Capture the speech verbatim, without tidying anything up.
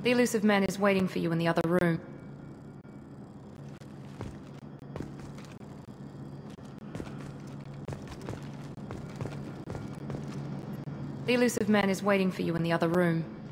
The elusive man is waiting for you in the other room. The elusive man is waiting for you in the other room.